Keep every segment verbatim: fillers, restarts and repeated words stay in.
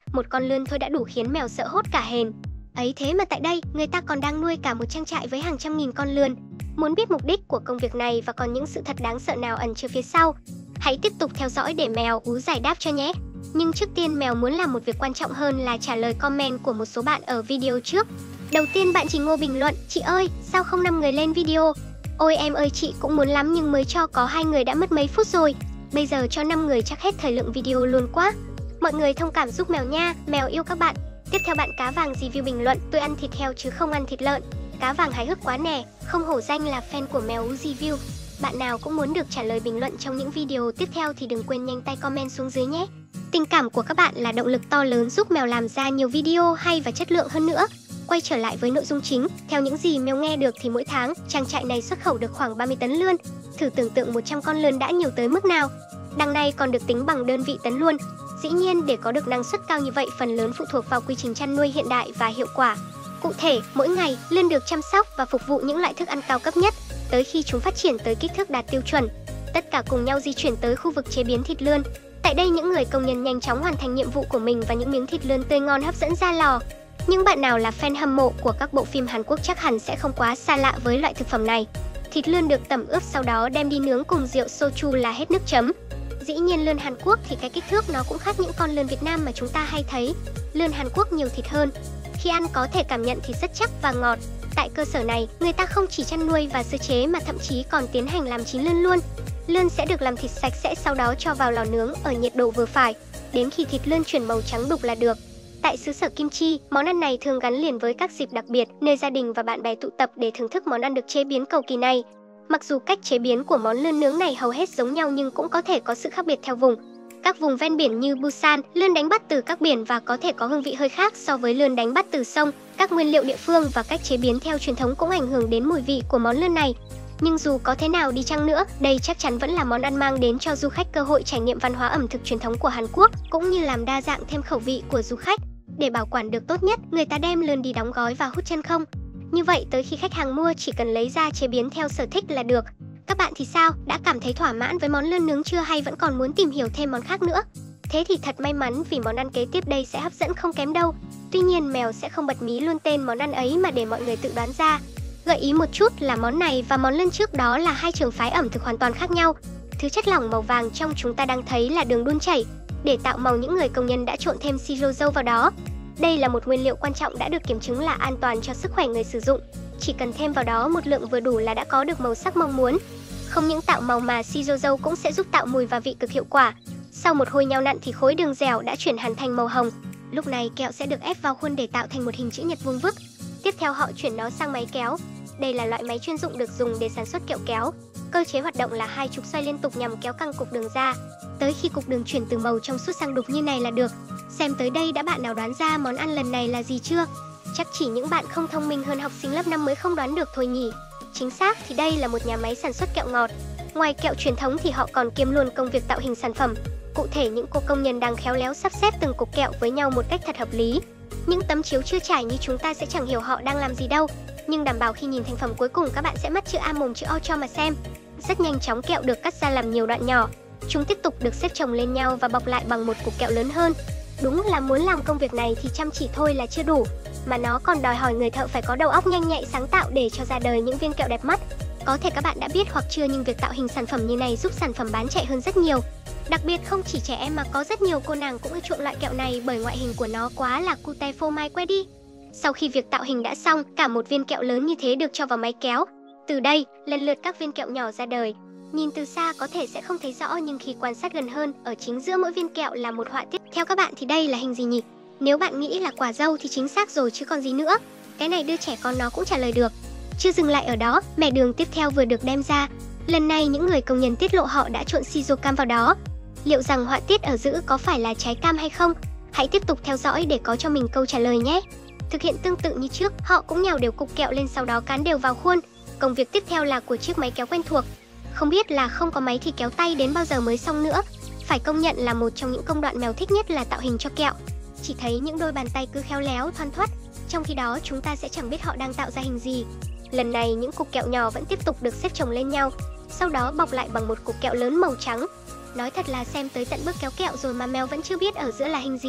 một con lươn thôi đã đủ khiến mèo sợ hốt cả hền. Ấy thế mà tại đây, người ta còn đang nuôi cả một trang trại với hàng trăm nghìn con lươn. Muốn biết mục đích của công việc này và còn những sự thật đáng sợ nào ẩn chứa phía sau, hãy tiếp tục theo dõi để Mèo Ú giải đáp cho nhé. Nhưng trước tiên Mèo muốn làm một việc quan trọng hơn là trả lời comment của một số bạn ở video trước. Đầu tiên bạn Chị Ngô bình luận: "Chị ơi, sao không năm người lên video?" Ôi em ơi, chị cũng muốn lắm nhưng mới cho có hai người đã mất mấy phút rồi. Bây giờ cho năm người chắc hết thời lượng video luôn quá. Mọi người thông cảm giúp Mèo nha, Mèo yêu các bạn. Tiếp theo bạn Cá Vàng review bình luận: "Tôi ăn thịt heo chứ không ăn thịt lợn." Cá Vàng hài hước quá nè, không hổ danh là fan của Mèo Ú review. Bạn nào cũng muốn được trả lời bình luận trong những video tiếp theo thì đừng quên nhanh tay comment xuống dưới nhé. Tình cảm của các bạn là động lực to lớn giúp Mèo làm ra nhiều video hay và chất lượng hơn nữa. Quay trở lại với nội dung chính, theo những gì Mèo nghe được thì mỗi tháng, trang trại này xuất khẩu được khoảng ba mươi tấn lươn. Thử tưởng tượng một trăm con lươn đã nhiều tới mức nào. Đằng này còn được tính bằng đơn vị tấn luôn. Dĩ nhiên, để có được năng suất cao như vậy, phần lớn phụ thuộc vào quy trình chăn nuôi hiện đại và hiệu quả. Cụ thể, mỗi ngày, lươn được chăm sóc và phục vụ những loại thức ăn cao cấp nhất, tới khi chúng phát triển tới kích thước đạt tiêu chuẩn. Tất cả cùng nhau di chuyển tới khu vực chế biến thịt lươn. Tại đây, những người công nhân nhanh chóng hoàn thành nhiệm vụ của mình và những miếng thịt lươn tươi ngon hấp dẫn ra lò. Những bạn nào là fan hâm mộ của các bộ phim Hàn Quốc chắc hẳn sẽ không quá xa lạ với loại thực phẩm này. Thịt lươn được tẩm ướp sau đó đem đi nướng cùng rượu soju là hết nước chấm. Dĩ nhiên lươn Hàn Quốc thì cái kích thước nó cũng khác những con lươn Việt Nam mà chúng ta hay thấy. Lươn Hàn Quốc nhiều thịt hơn. Khi ăn có thể cảm nhận thịt rất chắc và ngọt. Tại cơ sở này, người ta không chỉ chăn nuôi và sơ chế mà thậm chí còn tiến hành làm chín lươn luôn. Lươn sẽ được làm thịt sạch sẽ, sau đó cho vào lò nướng ở nhiệt độ vừa phải, đến khi thịt lươn chuyển màu trắng đục là được. Tại xứ sở kim chi, món ăn này thường gắn liền với các dịp đặc biệt, nơi gia đình và bạn bè tụ tập để thưởng thức món ăn được chế biến cầu kỳ này. Mặc dù cách chế biến của món lươn nướng này hầu hết giống nhau nhưng cũng có thể có sự khác biệt theo vùng. Các vùng ven biển như Busan, lươn đánh bắt từ các biển và có thể có hương vị hơi khác so với lươn đánh bắt từ sông. Các nguyên liệu địa phương và cách chế biến theo truyền thống cũng ảnh hưởng đến mùi vị của món lươn này. Nhưng dù có thế nào đi chăng nữa, đây chắc chắn vẫn là món ăn mang đến cho du khách cơ hội trải nghiệm văn hóa ẩm thực truyền thống của Hàn Quốc, cũng như làm đa dạng thêm khẩu vị của du khách. Để bảo quản được tốt nhất, người ta đem lươn đi đóng gói và hút chân không. Như vậy tới khi khách hàng mua chỉ cần lấy ra chế biến theo sở thích là được. Các bạn thì sao? Đã cảm thấy thỏa mãn với món lươn nướng chưa hay vẫn còn muốn tìm hiểu thêm món khác nữa? Thế thì thật may mắn vì món ăn kế tiếp đây sẽ hấp dẫn không kém đâu. Tuy nhiên Mèo sẽ không bật mí luôn tên món ăn ấy mà để mọi người tự đoán ra. Gợi ý một chút là món này và món lươn trước đó là hai trường phái ẩm thực hoàn toàn khác nhau. Thứ chất lỏng màu vàng trong chúng ta đang thấy là đường đun chảy. Để tạo màu, những người công nhân đã trộn thêm siro dâu vào đó. Đây là một nguyên liệu quan trọng đã được kiểm chứng là an toàn cho sức khỏe người sử dụng. Chỉ cần thêm vào đó một lượng vừa đủ là đã có được màu sắc mong muốn. Không những tạo màu mà siro dâu cũng sẽ giúp tạo mùi và vị cực hiệu quả. Sau một hồi nhào nặn thì khối đường dẻo đã chuyển hẳn thành màu hồng. Lúc này kẹo sẽ được ép vào khuôn để tạo thành một hình chữ nhật vuông vức. Tiếp theo họ chuyển nó sang máy kéo. Đây là loại máy chuyên dụng được dùng để sản xuất kẹo kéo. Cơ chế hoạt động là hai trục xoay liên tục nhằm kéo căng cục đường ra. Tới khi cục đường chuyển từ màu trong suốt sang đục như này là được. Xem tới đây đã bạn nào đoán ra món ăn lần này là gì chưa? Chắc chỉ những bạn không thông minh hơn học sinh lớp năm mới không đoán được thôi nhỉ. Chính xác thì đây là một nhà máy sản xuất kẹo ngọt. Ngoài kẹo truyền thống thì họ còn kiêm luôn công việc tạo hình sản phẩm. Cụ thể những cô công nhân đang khéo léo sắp xếp từng cục kẹo với nhau một cách thật hợp lý. Những tấm chiếu chưa trải như chúng ta sẽ chẳng hiểu họ đang làm gì đâu. Nhưng đảm bảo khi nhìn thành phẩm cuối cùng các bạn sẽ mắt chữ A mồm chữ O cho mà xem. Rất nhanh chóng kẹo được cắt ra làm nhiều đoạn nhỏ. Chúng tiếp tục được xếp chồng lên nhau và bọc lại bằng một cục kẹo lớn hơn. Đúng là muốn làm công việc này thì chăm chỉ thôi là chưa đủ, mà nó còn đòi hỏi người thợ phải có đầu óc nhanh nhạy sáng tạo để cho ra đời những viên kẹo đẹp mắt. Có thể các bạn đã biết hoặc chưa nhưng việc tạo hình sản phẩm như này giúp sản phẩm bán chạy hơn rất nhiều. Đặc biệt không chỉ trẻ em mà có rất nhiều cô nàng cũng ưa chuộng loại kẹo này bởi ngoại hình của nó quá là cute phô mai que đi. Sau khi việc tạo hình đã xong, cả một viên kẹo lớn như thế được cho vào máy kéo. Từ đây, lần lượt các viên kẹo nhỏ ra đời. Nhìn từ xa có thể sẽ không thấy rõ nhưng khi quan sát gần hơn, ở chính giữa mỗi viên kẹo là một họa tiết. Theo các bạn thì đây là hình gì nhỉ? Nếu bạn nghĩ là quả dâu thì chính xác rồi chứ còn gì nữa. Cái này đưa trẻ con nó cũng trả lời được. Chưa dừng lại ở đó, mẻ đường tiếp theo vừa được đem ra. Lần này những người công nhân tiết lộ họ đã trộn siro cam vào đó. Liệu rằng họa tiết ở giữa có phải là trái cam hay không? Hãy tiếp tục theo dõi để có cho mình câu trả lời nhé. Thực hiện tương tự như trước, họ cũng nhào đều cục kẹo lên sau đó cán đều vào khuôn. Công việc tiếp theo là của chiếc máy kéo quen thuộc. Không biết là không có máy thì kéo tay đến bao giờ mới xong nữa. Phải công nhận là một trong những công đoạn Mèo thích nhất là tạo hình cho kẹo. Chỉ thấy những đôi bàn tay cứ khéo léo thoăn thoắt, trong khi đó chúng ta sẽ chẳng biết họ đang tạo ra hình gì. Lần này những cục kẹo nhỏ vẫn tiếp tục được xếp chồng lên nhau, sau đó bọc lại bằng một cục kẹo lớn màu trắng. Nói thật là xem tới tận bước kéo kẹo rồi mà Mèo vẫn chưa biết ở giữa là hình gì.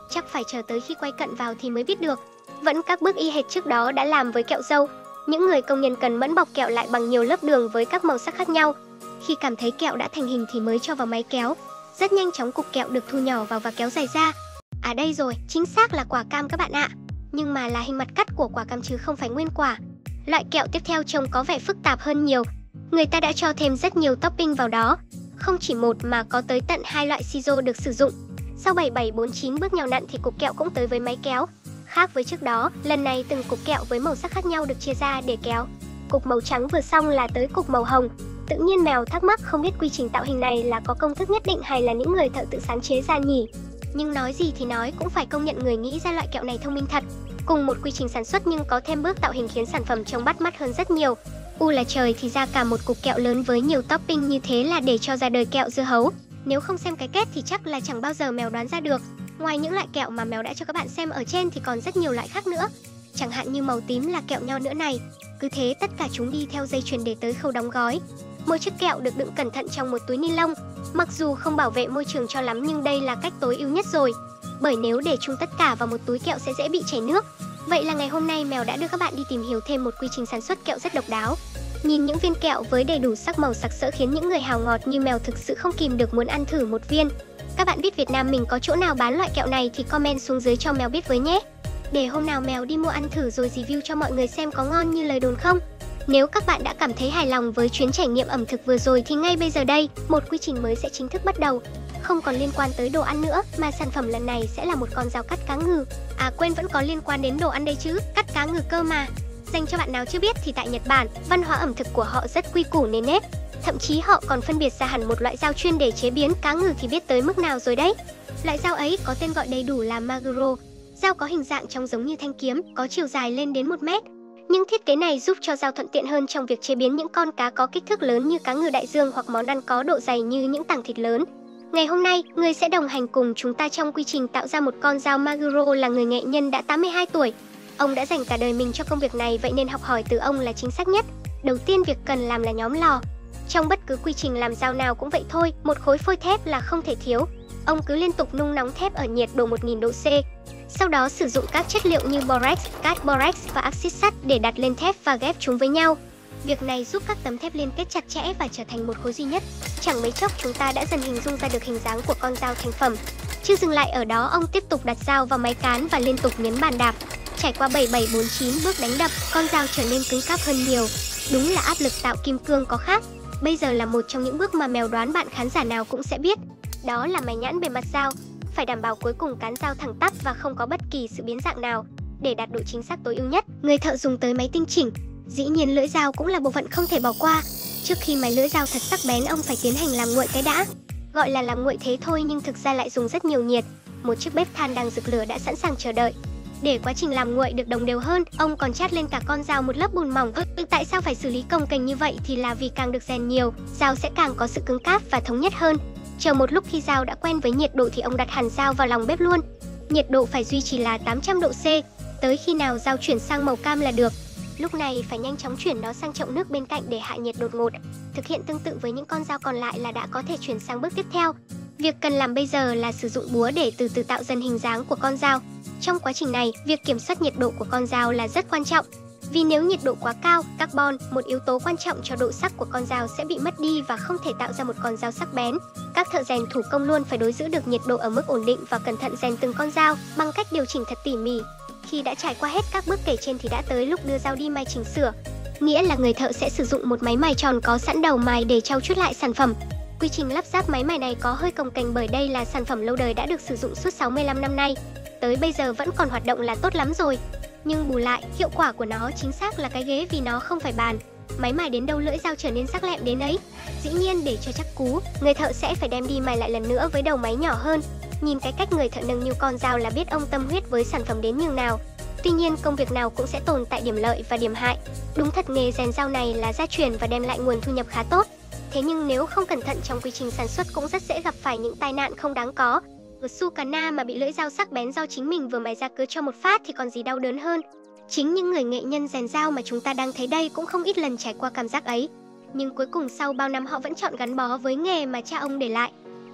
chắc phải chờ tới khi quay cận vào thì mới biết được. Vẫn các bước y hệt trước đó đã làm với kẹo dâu. Những người công nhân cần mẫn bọc kẹo lại bằng nhiều lớp đường với các màu sắc khác nhau. Khi cảm thấy kẹo đã thành hình thì mới cho vào máy kéo. Rất nhanh chóng cục kẹo được thu nhỏ vào và kéo dài ra. À đây rồi, chính xác là quả cam các bạn ạ. Nhưng mà là hình mặt cắt của quả cam chứ không phải nguyên quả. Loại kẹo tiếp theo trông có vẻ phức tạp hơn nhiều. Người ta đã cho thêm rất nhiều topping vào đó. Không chỉ một mà có tới tận hai loại siro được sử dụng. Sau bảy bảy bốn chín bước nhào nặn thì cục kẹo cũng tới với máy kéo. Khác với trước đó, lần này từng cục kẹo với màu sắc khác nhau được chia ra để kéo. Cục màu trắng vừa xong là tới cục màu hồng. Tự nhiên Mèo thắc mắc không biết quy trình tạo hình này là có công thức nhất định hay là những người thợ tự sáng chế ra nhỉ? Nhưng nói gì thì nói cũng phải công nhận người nghĩ ra loại kẹo này thông minh thật. Cùng một quy trình sản xuất nhưng có thêm bước tạo hình khiến sản phẩm trông bắt mắt hơn rất nhiều. U là trời, thì ra cả một cục kẹo lớn với nhiều topping như thế là để cho ra đời kẹo dưa hấu. Nếu không xem cái kết thì chắc là chẳng bao giờ Mèo đoán ra được. Ngoài những loại kẹo mà Mèo đã cho các bạn xem ở trên thì còn rất nhiều loại khác nữa. Chẳng hạn như màu tím là kẹo nho nữa này. Cứ thế tất cả chúng đi theo dây chuyền để tới khâu đóng gói. Mỗi chiếc kẹo được đựng cẩn thận trong một túi ni lông. Mặc dù không bảo vệ môi trường cho lắm nhưng đây là cách tối ưu nhất rồi. Bởi nếu để chung tất cả vào một túi kẹo sẽ dễ bị chảy nước. Vậy là ngày hôm nay Mèo đã đưa các bạn đi tìm hiểu thêm một quy trình sản xuất kẹo rất độc đáo. Nhìn những viên kẹo với đầy đủ sắc màu sặc sỡ khiến những người hào ngọt như Mèo thực sự không kìm được muốn ăn thử một viên. Các bạn biết Việt Nam mình có chỗ nào bán loại kẹo này thì comment xuống dưới cho Mèo biết với nhé. Để hôm nào Mèo đi mua ăn thử rồi review cho mọi người xem có ngon như lời đồn không. Nếu các bạn đã cảm thấy hài lòng với chuyến trải nghiệm ẩm thực vừa rồi thì ngay bây giờ đây, một quy trình mới sẽ chính thức bắt đầu. Không còn liên quan tới đồ ăn nữa mà sản phẩm lần này sẽ là một con dao cắt cá ngừ. À quên, vẫn có liên quan đến đồ ăn đây chứ, cắt cá ngừ cơ mà. Dành cho bạn nào chưa biết thì tại Nhật Bản, văn hóa ẩm thực của họ rất quy củ nền nếp. Thậm chí họ còn phân biệt ra hẳn một loại dao chuyên để chế biến cá ngừ thì biết tới mức nào rồi đấy. Loại dao ấy có tên gọi đầy đủ là Maguro. Dao có hình dạng trông giống như thanh kiếm, có chiều dài lên đến một mét. Nhưng thiết kế này giúp cho dao thuận tiện hơn trong việc chế biến những con cá có kích thước lớn như cá ngừ đại dương hoặc món ăn có độ dày như những tảng thịt lớn. Ngày hôm nay, người sẽ đồng hành cùng chúng ta trong quy trình tạo ra một con dao Maguro là người nghệ nhân đã tám mươi hai tuổi. Ông đã dành cả đời mình cho công việc này vậy nên học hỏi từ ông là chính xác nhất. Đầu tiên việc cần làm là nhóm lò. Trong bất cứ quy trình làm dao nào cũng vậy thôi, một khối phôi thép là không thể thiếu. Ông cứ liên tục nung nóng thép ở nhiệt độ một nghìn độ C. Sau đó sử dụng các chất liệu như borax, cát borax và axit sắt để đặt lên thép và ghép chúng với nhau. Việc này giúp các tấm thép liên kết chặt chẽ và trở thành một khối duy nhất. Chẳng mấy chốc chúng ta đã dần hình dung ra được hình dáng của con dao thành phẩm. Chưa dừng lại ở đó, ông tiếp tục đặt dao vào máy cán và liên tục nhấn bàn đạp. Trải qua bảy bảy bốn chín bước đánh đập, con dao trở nên cứng cáp hơn nhiều. Đúng là áp lực tạo kim cương có khác. Bây giờ là một trong những bước mà Mèo đoán bạn khán giả nào cũng sẽ biết. Đó là mài nhãn bề mặt dao. Phải đảm bảo cuối cùng cán dao thẳng tắp và không có bất kỳ sự biến dạng nào. Để đạt độ chính xác tối ưu nhất, người thợ dùng tới máy tinh chỉnh. Dĩ nhiên lưỡi dao cũng là bộ phận không thể bỏ qua. Trước khi mài lưỡi dao thật sắc bén, ông phải tiến hành làm nguội cái đã. Gọi là làm nguội thế thôi nhưng thực ra lại dùng rất nhiều nhiệt. Một chiếc bếp than đang rực lửa đã sẵn sàng chờ đợi. Để quá trình làm nguội được đồng đều hơn, ông còn chát lên cả con dao một lớp bùn mỏng. Ừ, tại sao phải xử lý cồng kềnh như vậy thì là vì càng được rèn nhiều, dao sẽ càng có sự cứng cáp và thống nhất hơn. Chờ một lúc khi dao đã quen với nhiệt độ thì ông đặt hẳn dao vào lòng bếp luôn. Nhiệt độ phải duy trì là tám trăm độ C, tới khi nào dao chuyển sang màu cam là được. Lúc này phải nhanh chóng chuyển nó sang chậu nước bên cạnh để hạ nhiệt đột ngột. Thực hiện tương tự với những con dao còn lại là đã có thể chuyển sang bước tiếp theo. Việc cần làm bây giờ là sử dụng búa để từ từ tạo dần hình dáng của con dao. Trong quá trình này, việc kiểm soát nhiệt độ của con dao là rất quan trọng. Vì nếu nhiệt độ quá cao, carbon, một yếu tố quan trọng cho độ sắc của con dao sẽ bị mất đi và không thể tạo ra một con dao sắc bén. Các thợ rèn thủ công luôn phải đối giữ được nhiệt độ ở mức ổn định và cẩn thận rèn từng con dao bằng cách điều chỉnh thật tỉ mỉ. Khi đã trải qua hết các bước kể trên thì đã tới lúc đưa dao đi mài chỉnh sửa. Nghĩa là người thợ sẽ sử dụng một máy mài tròn có sẵn đầu mài để trau chuốt lại sản phẩm. Quy trình lắp ráp máy mài này có hơi cồng kềnh bởi đây là sản phẩm lâu đời đã được sử dụng suốt sáu mươi lăm năm nay. Tới bây giờ vẫn còn hoạt động là tốt lắm rồi. Nhưng bù lại, hiệu quả của nó chính xác là cái ghế vì nó không phải bàn. Máy mài đến đâu lưỡi dao trở nên sắc lẹm đến ấy. Dĩ nhiên để cho chắc cú, người thợ sẽ phải đem đi mài lại lần nữa với đầu máy nhỏ hơn. Nhìn cái cách người thợ nâng niu con dao là biết ông tâm huyết với sản phẩm đến nhường nào. Tuy nhiên công việc nào cũng sẽ tồn tại điểm lợi và điểm hại. Đúng thật nghề rèn dao này là gia truyền và đem lại nguồn thu nhập khá tốt. Thế nhưng nếu không cẩn thận trong quy trình sản xuất cũng rất dễ gặp phải những tai nạn không đáng có. Sukana mà bị lưỡi dao sắc bén do chính mình vừa mài ra cứ cho một phát thì còn gì đau đớn hơn. Chính những người nghệ nhân rèn dao mà chúng ta đang thấy đây cũng không ít lần trải qua cảm giác ấy. Nhưng cuối cùng sau bao năm họ vẫn chọn gắn bó với nghề mà cha ông để lại.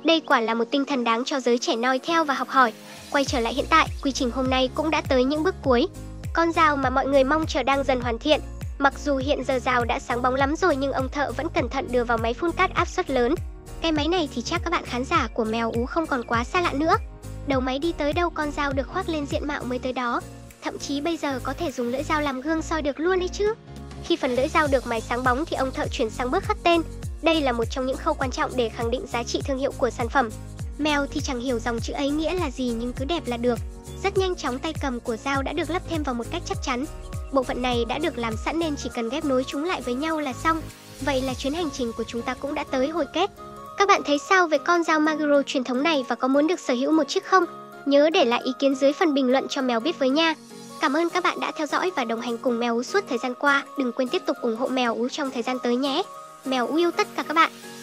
Đây quả là một tinh thần đáng cho giới trẻ noi theo và học hỏi. Quay trở lại hiện tại, quy trình hôm nay cũng đã tới những bước cuối. Con dao mà mọi người mong chờ đang dần hoàn thiện. Mặc dù hiện giờ dao đã sáng bóng lắm rồi nhưng ông thợ vẫn cẩn thận đưa vào máy phun cát áp suất lớn. Cái máy này thì chắc các bạn khán giả của Mèo Ú không còn quá xa lạ nữa. Đầu máy đi tới đâu con dao được khoác lên diện mạo mới tới đó. Thậm chí bây giờ có thể dùng lưỡi dao làm gương soi được luôn đấy chứ. Khi phần lưỡi dao được mài sáng bóng thì ông thợ chuyển sang bước khắc tên. Đây là một trong những khâu quan trọng để khẳng định giá trị thương hiệu của sản phẩm. Mèo thì chẳng hiểu dòng chữ ấy nghĩa là gì nhưng cứ đẹp là được. Rất nhanh chóng tay cầm của dao đã được lắp thêm vào một cách chắc chắn. Bộ phận này đã được làm sẵn nên chỉ cần ghép nối chúng lại với nhau là xong. Vậy là chuyến hành trình của chúng ta cũng đã tới hồi kết. Các bạn thấy sao về con dao Maguro truyền thống này và có muốn được sở hữu một chiếc không? Nhớ để lại ý kiến dưới phần bình luận cho Mèo biết với nha. Cảm ơn các bạn đã theo dõi và đồng hành cùng Mèo Ú suốt thời gian qua. Đừng quên tiếp tục ủng hộ Mèo Ú trong thời gian tới nhé. Mèo Ú yêu tất cả các bạn.